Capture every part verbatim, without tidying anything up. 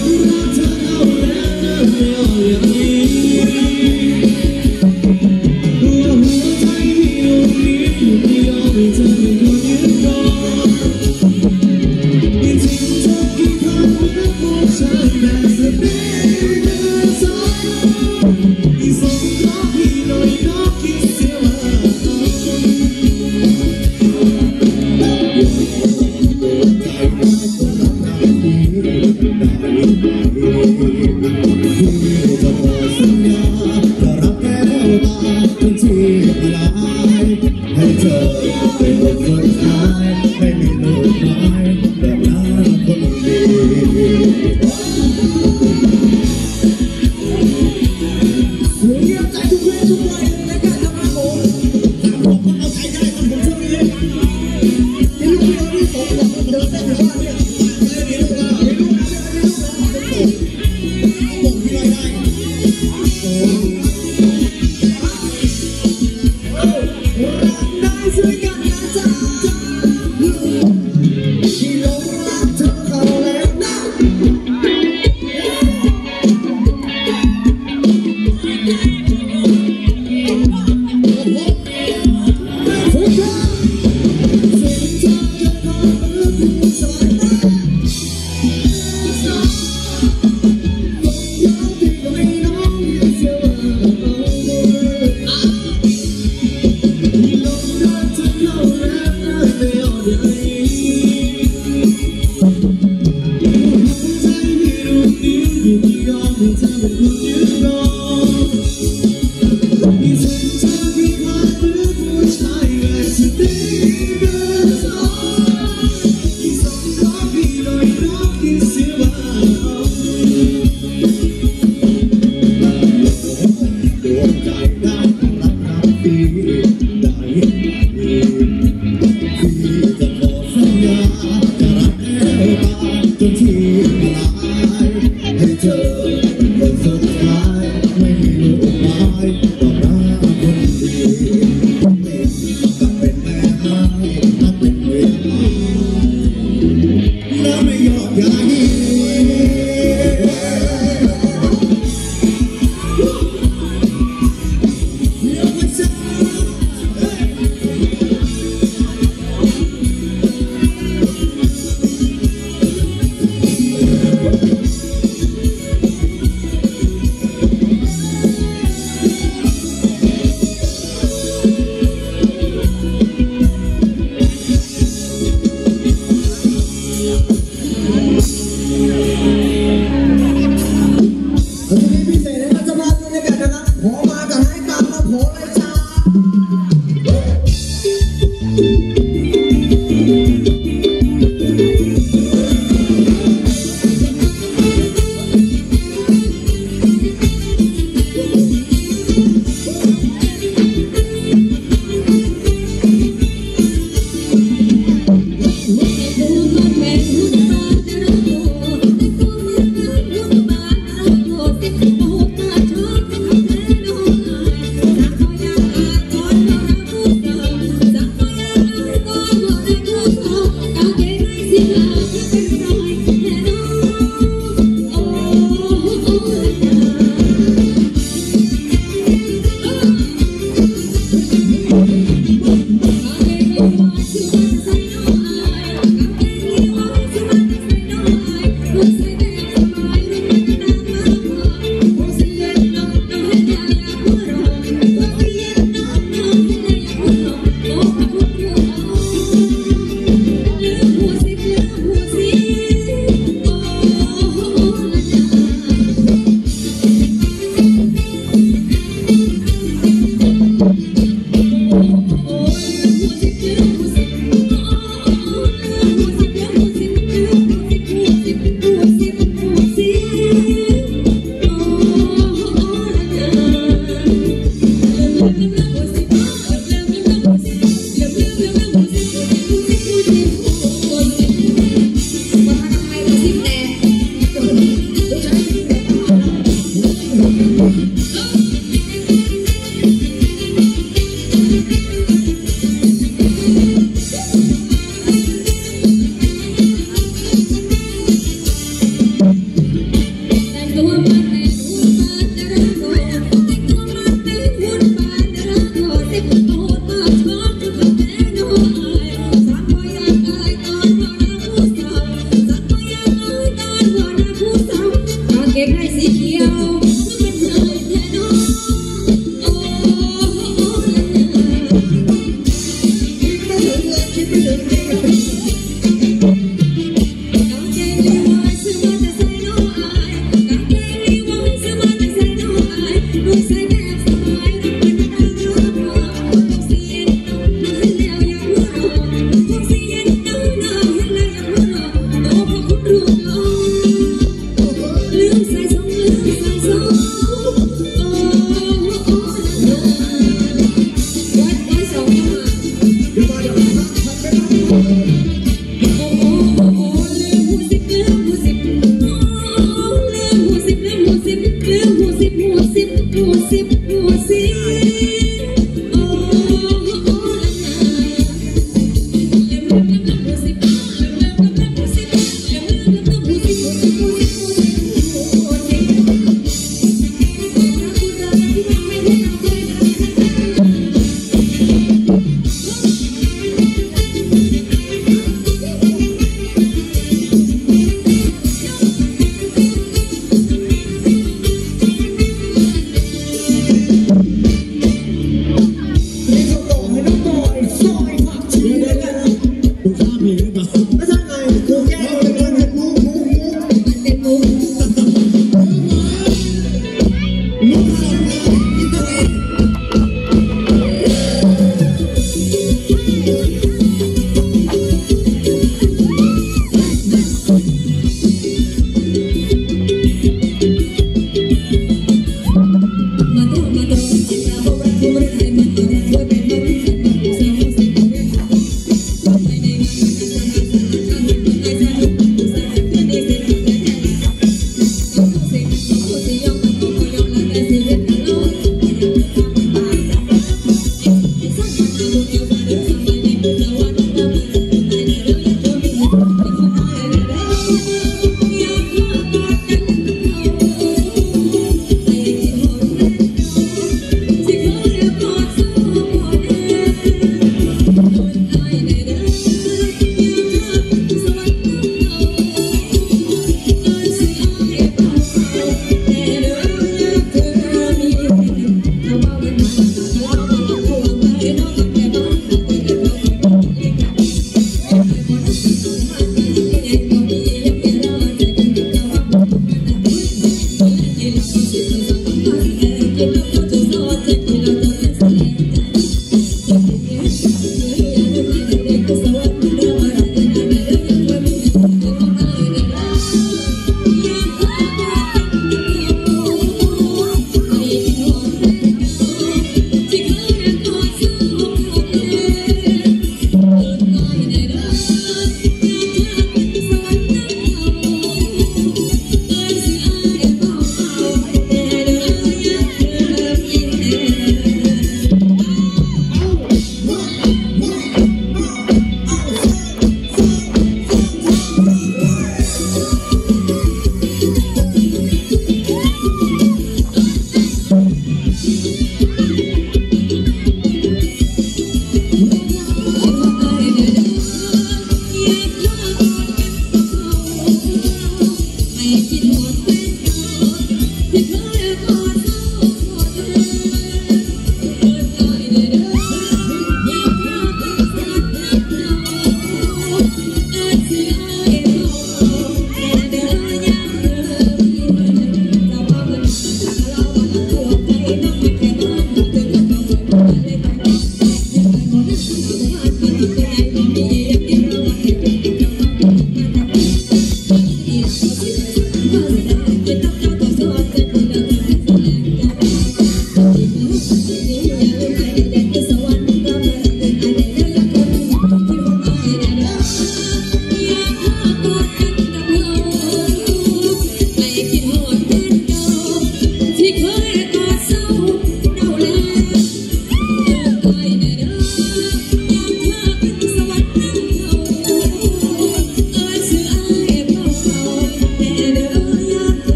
จนที่ลายให้เธอเป็นคนสุด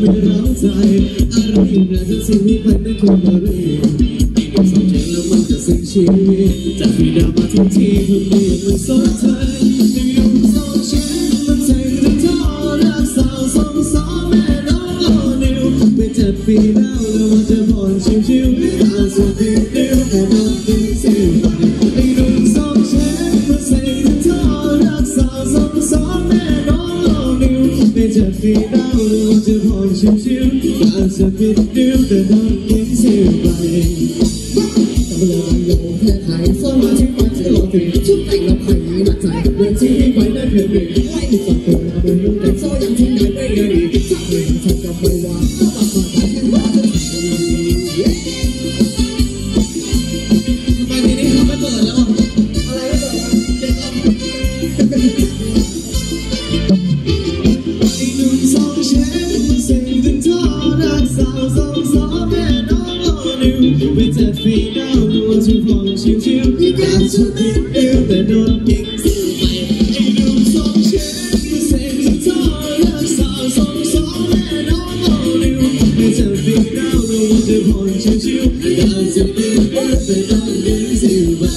ไม่ร้าวใจอะไรอยู่ในฉันสิ่งนี้ไปไม่ควรมาเรียนอีกหนึ่งสองเพลงแล้วมันจะสิ้นชีวิตจากฟีดามาทุกทีคนนี้ยังไม่สนใจในยุคโซเชียลมันใส่ถึงท่อรักสาวสองสองแม่น้องโอนิวไม่เจ็บปีแล้วแล้วมันจะผ่อนชิวๆตาสุดที่เดียวแค่นอนกินสิวไปในยุคโซเชียลมันใส่ถึงท่อรักสาวสองสองแม่น้องโอนิวไม่เจ็บปีแล้วแล้วมันจะผ่อนชิวๆตาสุดที่เดียวแค่นอนกินสิวไปตำรวจมันโยงแค่ไทยสมาชิกมันจะหลอกถึงชุดแต่งแล้วไผ่มาใจเรื่องที่ไปนั่นเรื่องหนึ่งไม่มีฝักตัวเราเป็นลูกแต่โซ่ยังทิ้งไม่ได้เลยสักหนึ่งทำกับไม่ว่าก็มาผ่านไปที่ว่าจะทำไมทีนี้เขาไม่เปิดแล้วอะไรไม่เปิดเด็กออกอีกหนึ่งสองเชฟมาเซ็งถึงท่อรักสาวสองสองแม่น้องโอนิวไม่เจ็บฟีดาวดูว่าชิวพองชิวๆที่การชุดเดียวแต่โดนยิงสิวไปอีกหนึ่งสองเชฟมาเซ็งถึงท่อรักสาวสองสองแม่น้องโอนิวไม่เจ็บฟีดาวดูว่าชิวพองชิวๆที่การชุดเดียวแต่โดนยิงสิวไป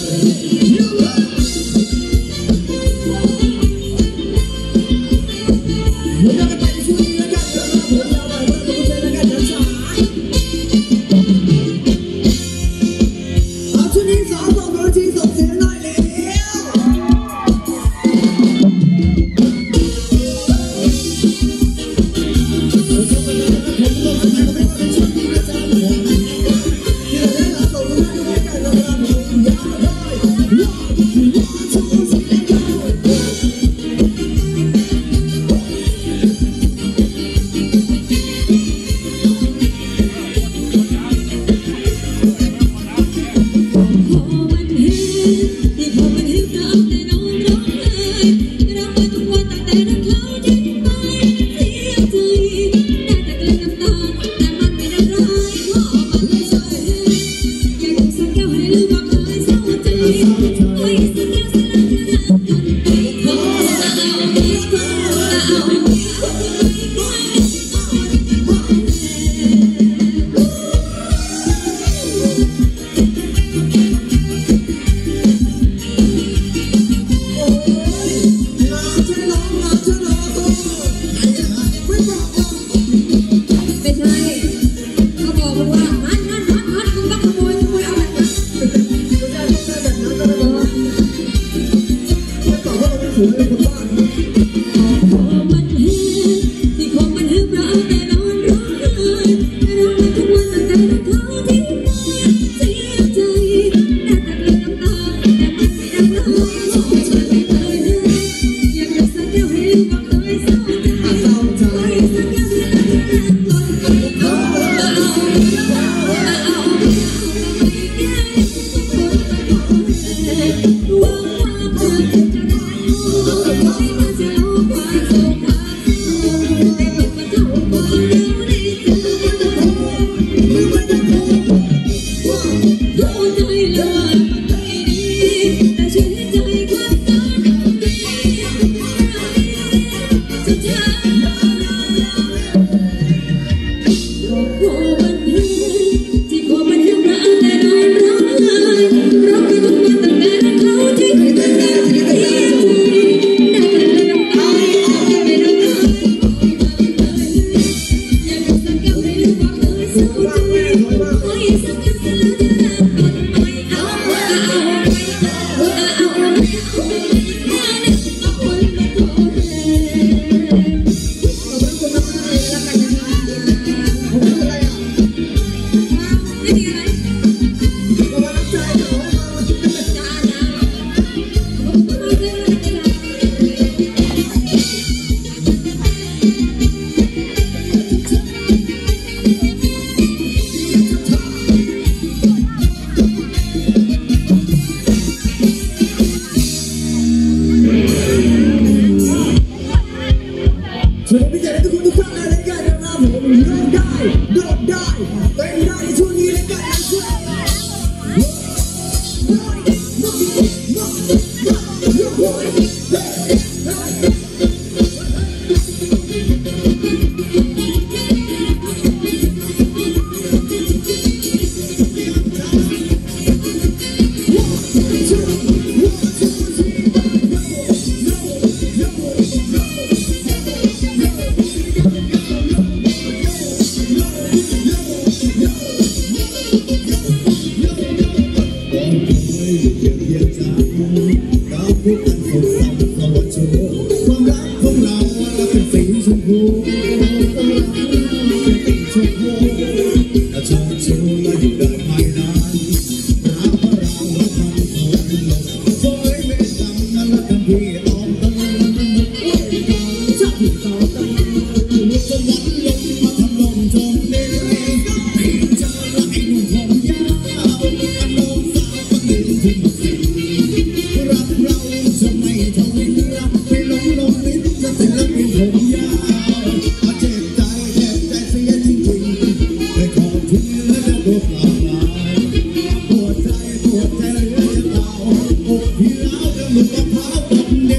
พี่ออกตะวันมันหมดเวรกรรมจากพี่ต่อตะวันลุกสวรรค์ลงมาทำลมจมดินพี่เจอแล้วไอ้หนุ่มผมยาวอารมณ์สาวคนหนึ่งที่มาสิรักเราจะไม่ทวินรักไปหลงลงลิ้นจะศิลปินผมยาวมาเจ็บใจเจ็บใจเสียจริงๆไม่ขอทิ้งและจะตัวเปล่าปวดใจปวดใจเหลือจะตายอกพี่แล้วจะหลุดมะพร้าวตกดิน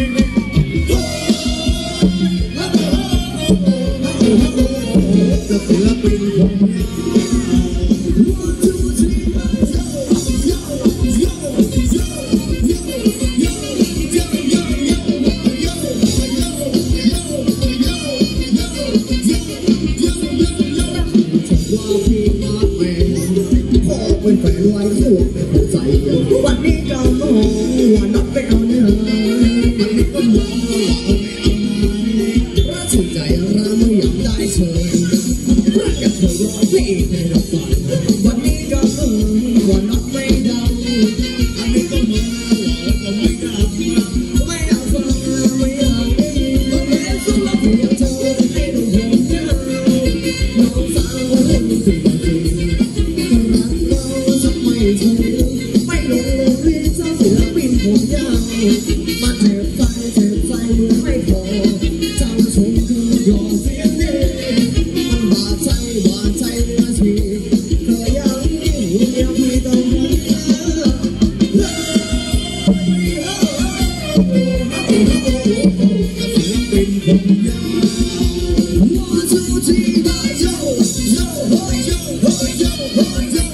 จะศิลปินผมยาวเป็นแฟนไว้พวกไม่เข้าใจวันนี้ก็มองว่านับไปเอาเนื้อวันนี้ก็มองว่าเอาไม่เอารักสุดใจเราไม่อยากได้เฉยรักกันเธอร้องเพลงให้เราฟังวันนี้ก็มองว่านับไม่ดังอันนี้ก็มองว่าเราไม่ดังไม่อยากฟังไม่อยากได้ก็แค่สุดละเพียงเธอให้ดูหัวใจน้องสาวเล่นจริงจริงไม่ลงลงเรียนเจ้าศิลปินผมยาวมาเจ็บใจเจ็บใจเมื่อไม่พอเจ้าชมคือยอมเสียเองมันบาดใจบาดใจเมื่อทีเธอยังยิ่งเดียวพี่ต้องรักศิลปินผมยาวว่าเจ้าที่ได้โยโย่โย่โย่โย่โย่โย่โย่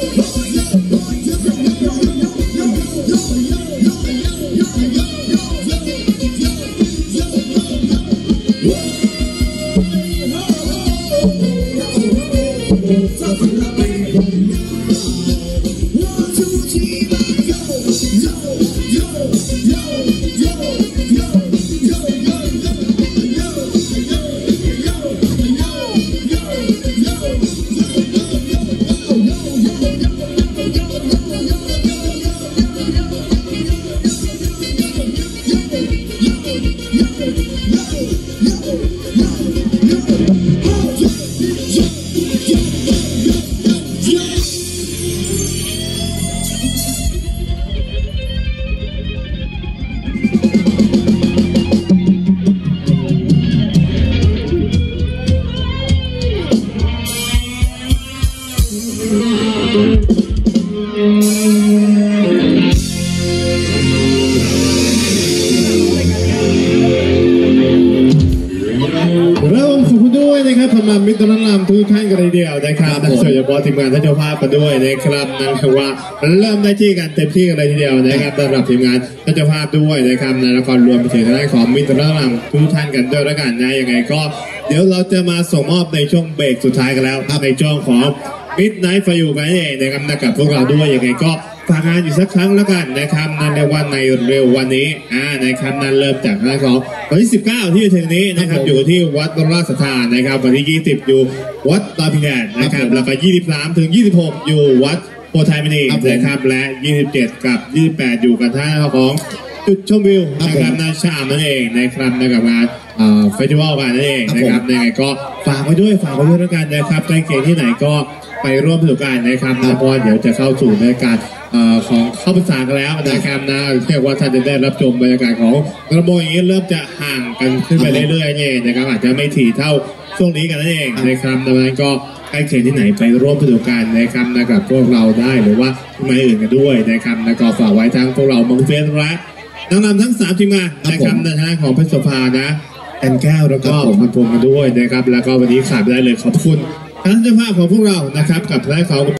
มิตรนำทุกท่านกันเลยเดียวนะครับโดยเฉพาะทีมงานท่านเจ้าภาพกันด้วยนะครับนั่นคือว่าเริ่มได้ที่กันเต็มที่กันเลยทีเดียวนะครับสำหรับทีมงานท่านเจ้าภาพด้วยนะครับในละครรวมไปถึงทางด้านของมิตรนำทุกท่านกันด้วยแล้วกันนะยังไงก็เดี๋ยวเราจะมาส่งมอบในช่วงเบรกสุดท้ายกันแล้วในช่วงของ Midnight for You กันเองนะครับกับพวกเราด้วยยังไงก็ฝากงานอยู่สักครั้งแล้วกันนะครับนั่นในวันในเร็ววันนี้อ่านะครับนั่นเริ่มจากทางของวันที่สิบเก้าที่จะถึงนี้นะครับอยู่ที่วัดราชสัทธานะครับวันที่ยี่สิบอยู่วัดตาพิแดดนะครับแล้วก็ยี่สิบสามถึงยี่สิบหกอยู่วัดโพธิ์ไทยมณีนะครับและยี่สิบเจ็ดกับยี่สิบแปดอยู่กันท่าของจุดชมวิวนะครับนาชามนั่นเองนะครับในกับงานเฟสติวัลกันนั่นเองนะครับยังไงก็ฝากไว้ด้วยฝากไว้ด้วยแล้วกันนะครับใกล้เคียงที่ไหนก็ไปร่วมสนุกกันนะครับเพราะเดี๋ยวจะเข้าสู่ในการของเข้าภาษากันแล้วนะครับนะเรียกว่าท่านจะได้รับชมบรรยากาศของกระโมงอย่างนี้เริ่มจะห่างกันขึ้นไปเรื่อยๆนี่นะครับอาจจะไม่ถี่เท่าช่วงนี้กันนั่นเองนะครับดังนั้นก็ใกล้เคียงที่ไหนไปร่วมสนุกกันนะครับนะกับพวกเราได้หรือว่าทีมอื่นกันด้วยนะครับแล้วก็ฝากไว้ทั้งพวกเรามังเฟียสและนักนำทั้งสามทีมงานนะครับในทางของเพชรโสภานะแอนแก้วแล้วก็พันพงกันด้วยนะครับแล้วก็วันนี้ขาดไม่ได้เลยขอบคุณทั้งเจ้าภาพของพวกเรานะครับกับทางของ